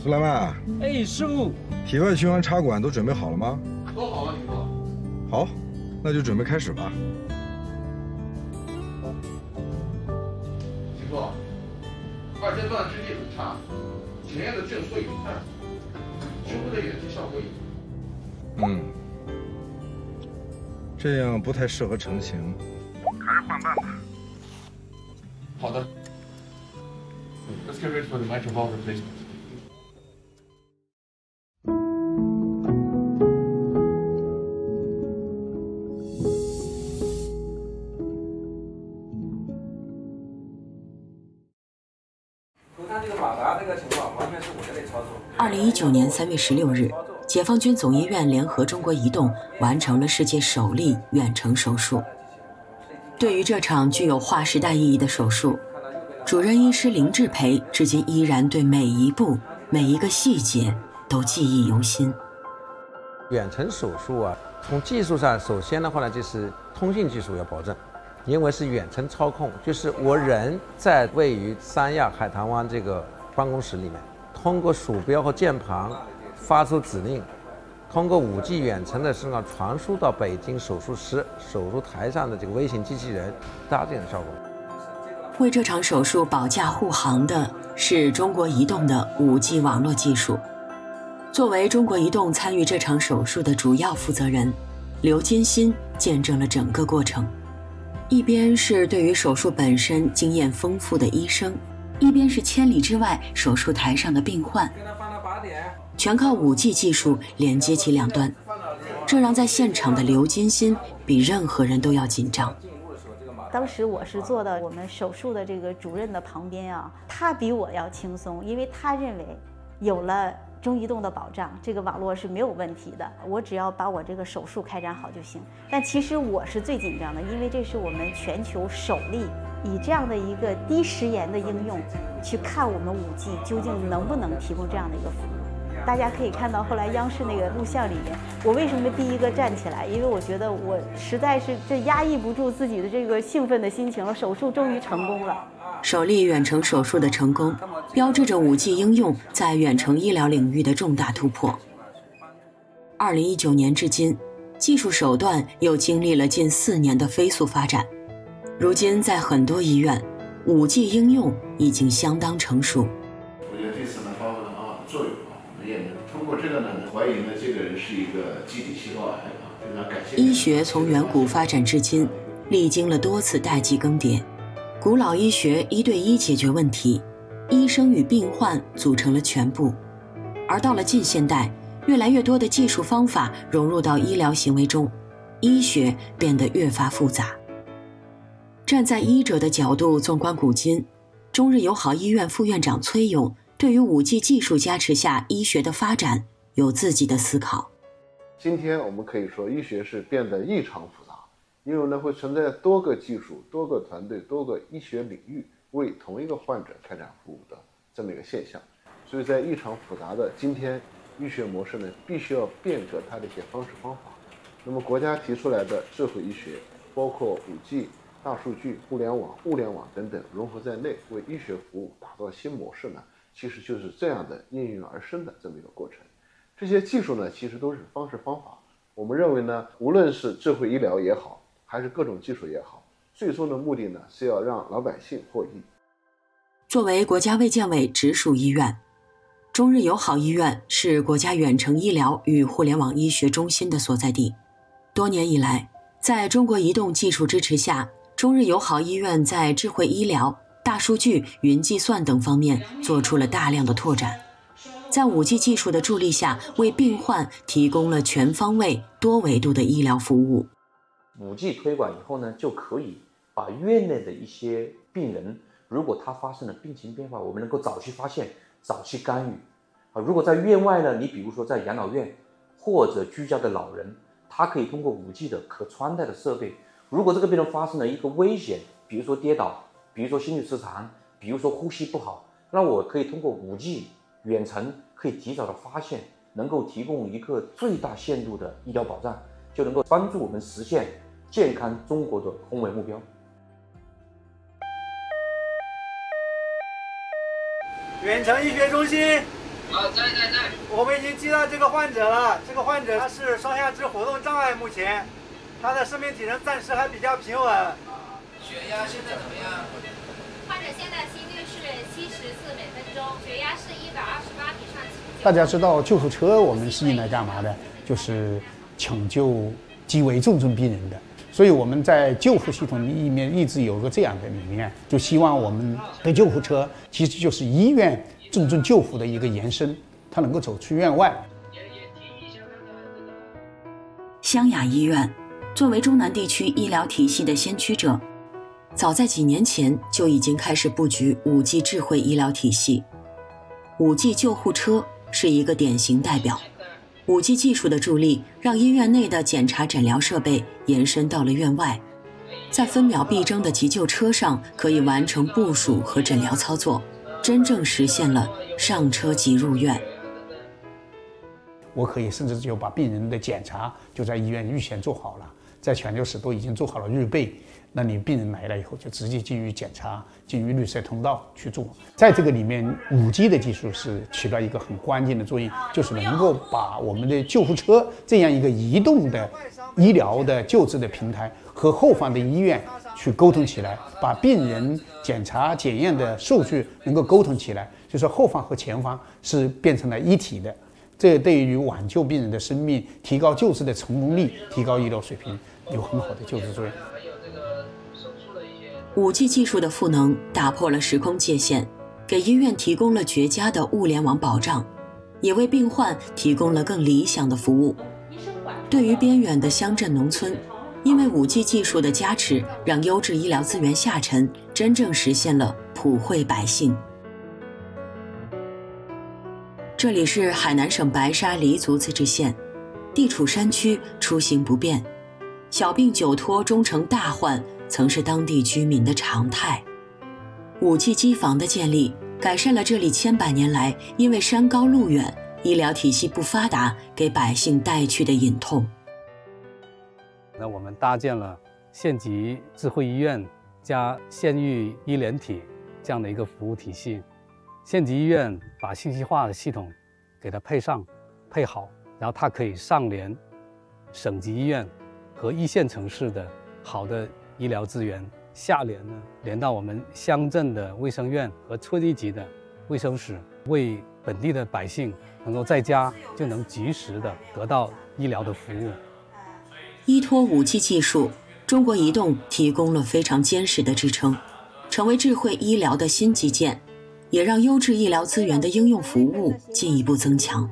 苏莱曼， 哎，师傅， 体外循环插管都准备好了吗？ 都好了，师傅。 好，那就准备开始吧。 师傅，二阶段质地很差，前沿的正缩有hạn，师傅的远程效果也。 这样不太适合成型，还是换瓣吧。 好的。Let's get ready for the mitral valve replacement. 2019年3月16日，解放军总医院联合中国移动完成了世界首例远程手术。对于这场具有划时代意义的手术，主任医师林志培至今依然对每一步、每一个细节都记忆犹新。 远程手术啊，从技术上，首先的话呢，就是通信技术要保证，因为是远程操控，就是我人在位于三亚海棠湾这个办公室里面，通过鼠标和键盘发出指令，通过5G 远程的信号传输到北京手术室手术台上的这个微型机器人，达到这样的效果。 为这场手术保驾护航的是中国移动的5G 网络技术。作为中国移动参与这场手术的主要负责人，刘金鑫见证了整个过程。一边是对于手术本身经验丰富的医生，一边是千里之外手术台上的病患，全靠5G 技术连接起两端，这让在现场的刘金鑫比任何人都要紧张。 当时我是坐到我们手术的这个主任的旁边啊，他比我要轻松，因为他认为有了中移动的保障，这个网络是没有问题的，我只要把我这个手术开展好就行。但其实我是最紧张的，因为这是我们全球首例以这样的一个低时延的应用去看我们5G究竟能不能提供这样的一个服务。大家可以看到后来央视那个录像里面，我为什么第一个站起来？因为我觉得我实在是这压抑不住自己的这个兴奋的心情了，手术终于成功了。 首例远程手术的成功，标志着5G 应用在远程医疗领域的重大突破。2019年至今，技术手段又经历了近4年的飞速发展。如今，在很多医院，5G 应用已经相当成熟。 我觉得这次呢发挥了很好的作用啊，我们也能通过这个呢，怀疑呢这个人是一个基底细胞癌啊，非常感谢。 医学从远古发展至今，历经了多次代际更迭。古老医学1对1解决问题，医生与病患组成了全部。而到了近现代，越来越多的技术方法融入到医疗行为中，医学变得越发复杂。站在医者的角度纵观古今，中日友好医院副院长崔勇对于5G 技术加持下医学的发展有自己的思考。 今天我们可以说医学是变得异常复杂，因为呢会存在多个技术、多个团队、多个医学领域为同一个患者开展服务的这么一个现象。所以在异常复杂的今天，医学模式呢必须要变革它的一些方式方法。那么国家提出来的智慧医学，包括5G、大数据、互联网、物联网等等融合在内，为医学服务打造新模式呢，其实就是这样的应运而生的这么一个过程。这些技术呢，其实都是方式方法。我们认为呢，无论是智慧医疗也好，还是各种技术也好，最终的目的呢，是要让老百姓获益。 作为国家卫健委直属医院，中日友好医院是国家远程医疗与互联网医学中心的所在地。多年以来，在中国移动技术支持下，中日友好医院在智慧医疗、大数据、云计算等方面做出了大量的拓展。在5G 技术的助力下，为病患提供了全方位、多维度的医疗服务。 5G 推广以后呢，就可以把院内的一些病人，如果他发生了病情变化，我们能够早期发现、早期干预。如果在院外呢，你比如说在养老院或者居家的老人，他可以通过5G 的可穿戴的设备，如果这个病人发生了一个危险，比如说跌倒，比如说心律失常，比如说呼吸不好，那我可以通过5G 远程可以提早的发现，能够提供一个最大限度的医疗保障，就能够帮助我们实现健康中国的宏伟目标。 远程医学中心在。 我们已经接到这个患者了，这个患者他是双下肢活动障碍，目前他的生命体征暂时还比较平稳。 血压现在怎么样？ 患者现在心率是70次每分钟，血压是128比上79。 大家知道救护车我们是用来干嘛的？就是抢救极为重症病人的。所以我们在救护系统里面一直有个这样的理念，就希望我们的救护车其实就是医院重症救护的一个延伸，它能够走出院外。 湘雅医院作为中南地区医疗体系的先驱者，早在几年前就已经开始布局 5G 智慧医疗体系。5G 救护车是一个典型代表。5G 技术的助力，让医院内的检查诊疗设备延伸到了院外，在分秒必争的急救车上可以完成部署和诊疗操作，真正实现了上车即入院。 我可以甚至就把病人的检查就在医院预先做好了，在抢救室都已经做好了预备，那你病人来了以后就直接进入检查，进入绿色通道去做。在这个里面，5G 的技术是起到一个很关键的作用，就是能够把我们的救护车这样一个移动的医疗的救治的平台和后方的医院去沟通起来，把病人检查检验的数据能够沟通起来，就是说后方和前方是变成了一体的。这对于挽救病人的生命、提高救治的成功率、提高医疗水平有很好的救治作用。 5G 技术的赋能打破了时空界限，给医院提供了绝佳的物联网保障，也为病患提供了更理想的服务。对于边远的乡镇农村，因为5G 技术的加持，让优质医疗资源下沉，真正实现了普惠百姓。这里是海南省白沙黎族自治县，地处山区，出行不便，小病久拖终成大患曾是当地居民的常态。5G 机房的建立，改善了这里千百年来因为山高路远、医疗体系不发达给百姓带去的隐痛。 那我们搭建了县级智慧医院加县域医联体这样的一个服务体系。县级医院把信息化的系统给它配好，然后它可以上联省级医院和一线城市的好的医疗资源，下联呢连到我们乡镇的卫生院和村一级的卫生室，为本地的百姓能够在家就能及时的得到医疗的服务。 依托 5G 技术，中国移动提供了非常坚实的支撑，成为智慧医疗的新基建，也让优质医疗资源的应用服务进一步增强。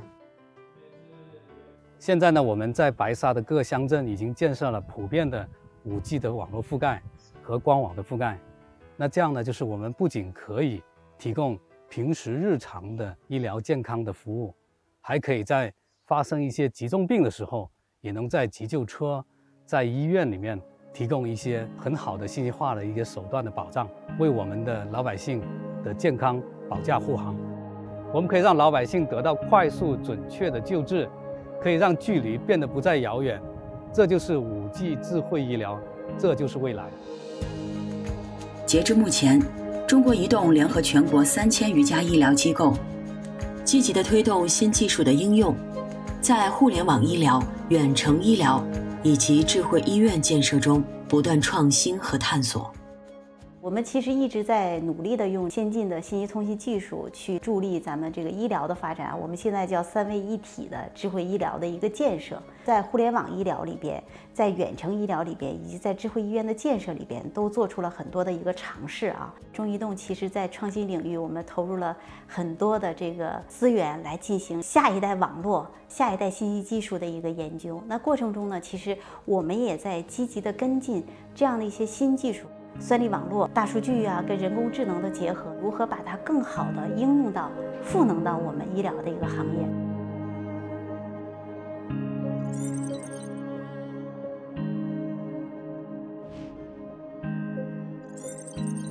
现在呢，我们在白沙的各乡镇已经建设了普遍的5G 的网络覆盖和光网的覆盖。那这样呢，就是我们不仅可以提供平时日常的医疗健康的服务，还可以在发生一些急重病的时候，也能在急救车、在医院里面提供一些很好的信息化的一个手段的保障，为我们的老百姓的健康保驾护航。我们可以让老百姓得到快速准确的救治，可以让距离变得不再遥远。这就是 5G 智慧医疗，这就是未来。 截至目前，中国移动联合全国3000余家医疗机构，积极地推动新技术的应用，在互联网医疗、远程医疗以及智慧医院建设中不断创新和探索。 我们其实一直在努力的用先进的信息通信技术去助力咱们这个医疗的发展。我们现在叫3位一体的智慧医疗的一个建设，在互联网医疗里边，在远程医疗里边，以及在智慧医院的建设里边，都做出了很多的一个尝试啊。中移动其实在创新领域，我们投入了很多的这个资源来进行下一代网络、下一代信息技术的一个研究。那过程中呢，其实我们也在积极的跟进这样的一些新技术。算力网络、大数据啊，跟人工智能的结合，如何把它更好的应用到、赋能到我们医疗的一个行业。